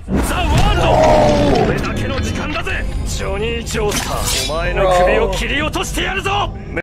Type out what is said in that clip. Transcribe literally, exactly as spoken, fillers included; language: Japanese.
ザ・ワールド、これだけの時間だぜジョニー・ジョースター、お前の首を切り落としてやるぞ。